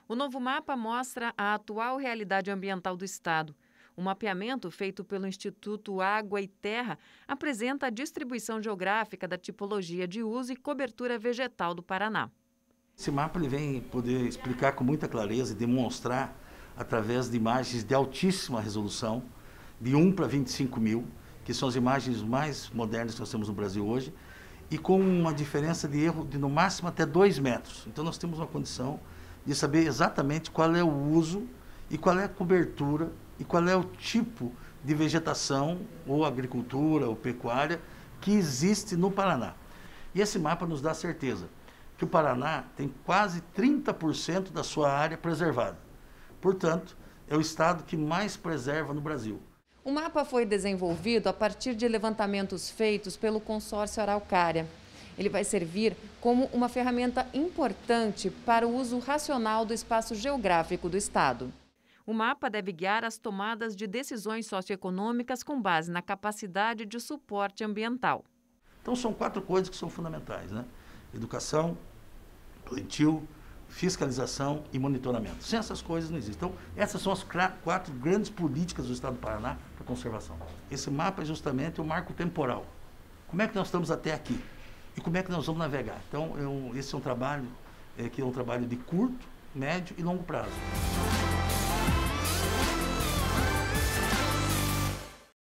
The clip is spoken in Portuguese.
O novo mapa mostra a atual realidade ambiental do estado. O mapeamento feito pelo Instituto Água e Terra apresenta a distribuição geográfica da tipologia de uso e cobertura vegetal do Paraná. Esse mapa ele vem poder explicar com muita clareza e demonstrar, através de imagens de altíssima resolução, de 1 para 25 mil, que são as imagens mais modernas que nós temos no Brasil hoje, e com uma diferença de erro de no máximo até 2 metros. Então nós temos uma condição de saber exatamente qual é o uso e qual é a cobertura e qual é o tipo de vegetação ou agricultura ou pecuária que existe no Paraná. E esse mapa nos dá certeza que o Paraná tem quase 30% da sua área preservada. Portanto, é o estado que mais preserva no Brasil. O mapa foi desenvolvido a partir de levantamentos feitos pelo consórcio Araucária. Ele vai servir como uma ferramenta importante para o uso racional do espaço geográfico do estado. O mapa deve guiar as tomadas de decisões socioeconômicas com base na capacidade de suporte ambiental. Então são 4 coisas que são fundamentais, né? Educação, plantio, fiscalização e monitoramento. Sem essas coisas não existe. Então essas são as 4 grandes políticas do estado do Paraná para conservação. Esse mapa é justamente o marco temporal. Como é que nós estamos até aqui? E como é que nós vamos navegar? Então esse é um trabalho que é um trabalho de curto, médio e longo prazo.